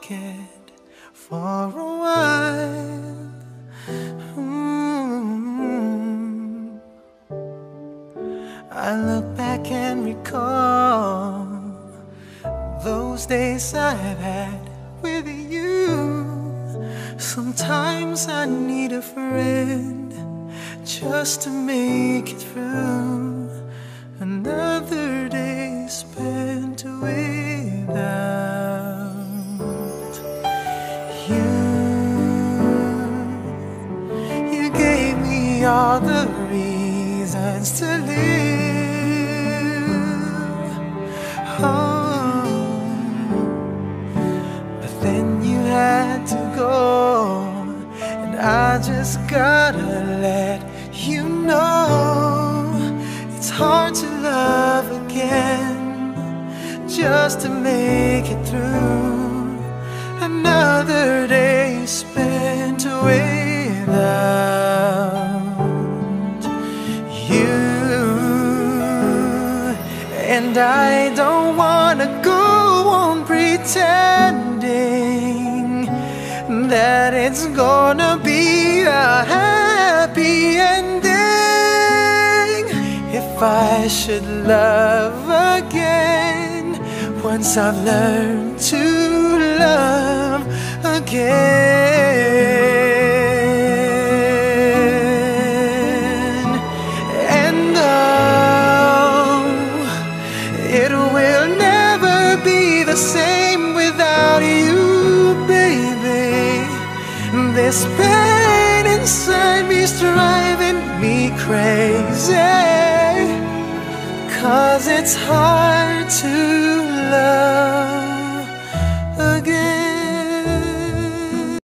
forget for a while. I look back and recall those days I've had with you. Sometimes I need a friend just to make it through another day spent without you. You gave me all the reasons to live. Oh, but then you had to go, and I just gotta let you know it's hard to love again just to make it through another day spent without you. And I don't wanna go on pretending that it's gonna be a happy ending. If I should love again, once I've learned to love again. And oh, it will never be the same without you, baby. This pain inside me's driving me crazy, 'cause it's hard to love